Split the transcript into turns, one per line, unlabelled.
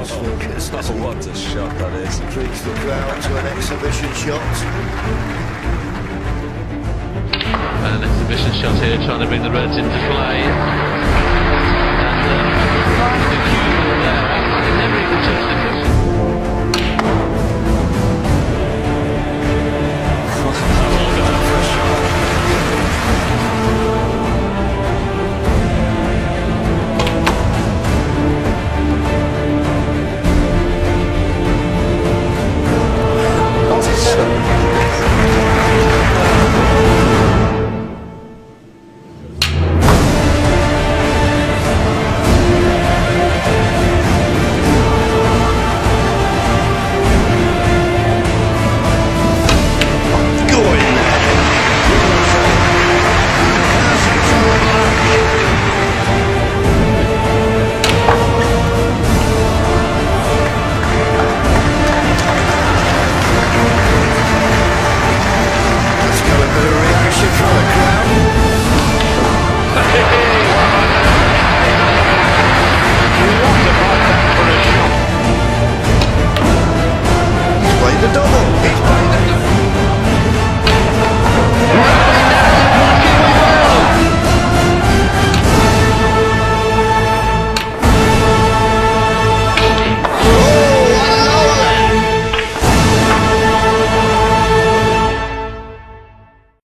Oh, what a shot that is.
Treats the crowd to an exhibition shot.
An exhibition shot here, trying to bring the Reds into play.